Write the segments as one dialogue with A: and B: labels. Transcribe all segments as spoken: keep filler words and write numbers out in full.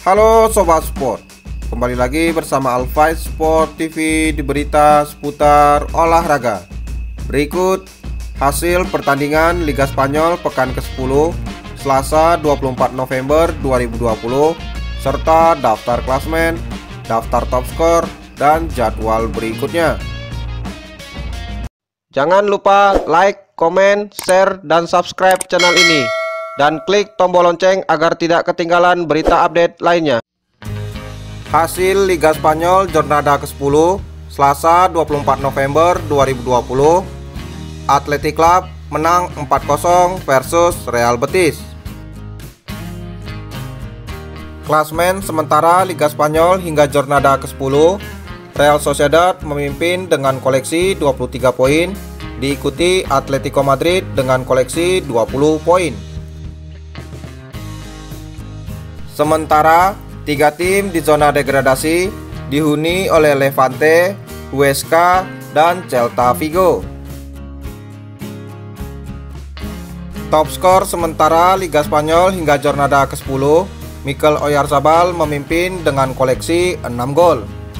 A: Halo Sobat Sport, kembali lagi bersama Alfight Sport T V di berita seputar olahraga. Berikut hasil pertandingan Liga Spanyol pekan ke sepuluh Selasa dua puluh empat November dua ribu dua puluh, serta daftar klasemen, daftar top skor, dan jadwal berikutnya. Jangan lupa like, komen, share, dan subscribe channel ini, dan klik tombol lonceng agar tidak ketinggalan berita update lainnya. Hasil Liga Spanyol Jornada ke sepuluh Selasa dua puluh empat November dua ribu dua puluh. Athletic Club menang empat kosong versus Real Betis. Klasemen sementara Liga Spanyol hingga Jornada ke sepuluh, Real Sociedad memimpin dengan koleksi dua puluh tiga poin, diikuti Atletico Madrid dengan koleksi dua puluh poin. Sementara tiga tim di zona degradasi dihuni oleh Levante, Huesca, dan Celta Vigo. Top skor sementara Liga Spanyol hingga Jornada ke sepuluh, Mikel Oyarzabal memimpin dengan koleksi enam gol.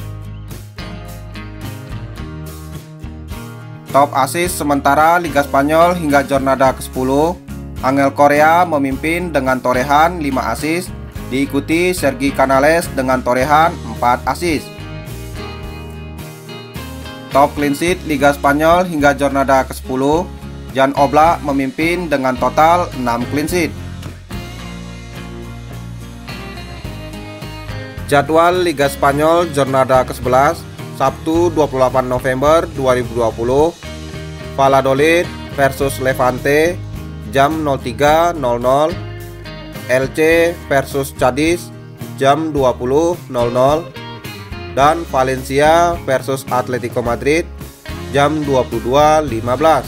A: Top assist sementara Liga Spanyol hingga Jornada ke sepuluh, Angel Correa memimpin dengan torehan lima assist, diikuti Sergi Canales dengan torehan empat assist. Top clean sheet Liga Spanyol hingga Jornada ke sepuluh, Jan Oblak memimpin dengan total enam clean sheet. Jadwal Liga Spanyol Jornada ke sebelas Sabtu dua puluh delapan November dua ribu dua puluh, Valladolid versus Levante jam nol tiga nol nol, Elche versus Cadiz jam dua puluh nol nol, dan Valencia versus Atletico Madrid jam dua puluh dua lima belas.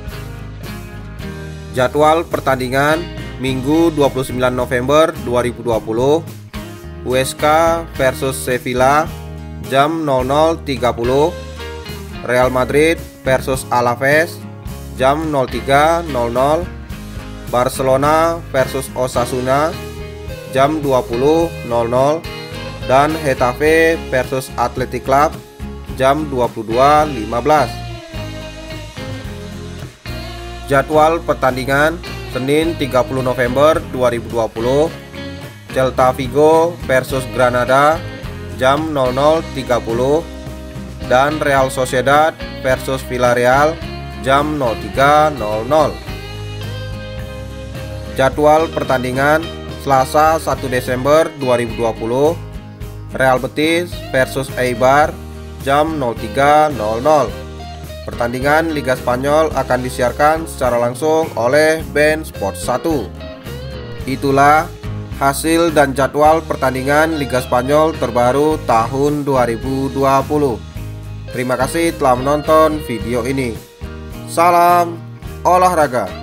A: Jadwal pertandingan Minggu dua puluh sembilan November dua ribu dua puluh, Huesca versus Sevilla jam nol nol tiga puluh, Real Madrid versus Alaves jam nol tiga nol nol, Barcelona versus Osasuna jam dua puluh nol nol, dan Getafe versus Athletic Club jam dua puluh dua lima belas. Jadwal pertandingan Senin tiga puluh November dua ribu dua puluh, Celta Vigo versus Granada jam nol nol tiga puluh, dan Real Sociedad versus Villarreal jam nol tiga nol nol. Jadwal pertandingan Selasa satu Desember dua ribu dua puluh, Real Betis versus Eibar jam nol tiga nol nol. Pertandingan Liga Spanyol akan disiarkan secara langsung oleh beIN Sport satu. Itulah hasil dan jadwal pertandingan Liga Spanyol terbaru tahun dua ribu dua puluh. Terima kasih telah menonton video ini. Salam olahraga.